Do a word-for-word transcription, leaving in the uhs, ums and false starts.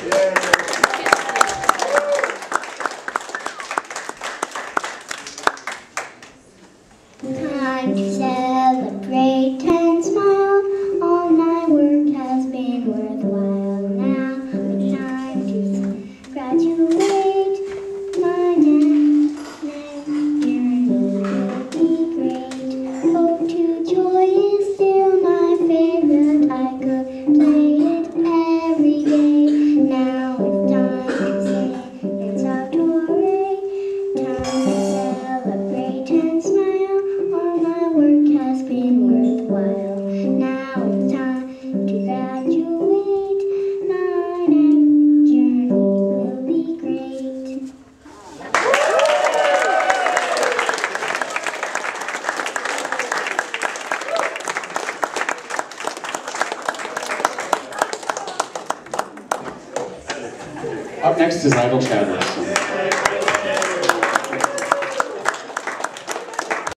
Time to celebrate and smile. All my work has been worthwhile now. It's time to graduate. My next, next journey will be great. Hope to joy is still my favorite. I could play it every day. Now it's time to sing. It's outdoor. Time to celebrate and smile. All my work has been worthwhile. Now it's time to graduate. My next journey will be great. Up next is Idle Chatters.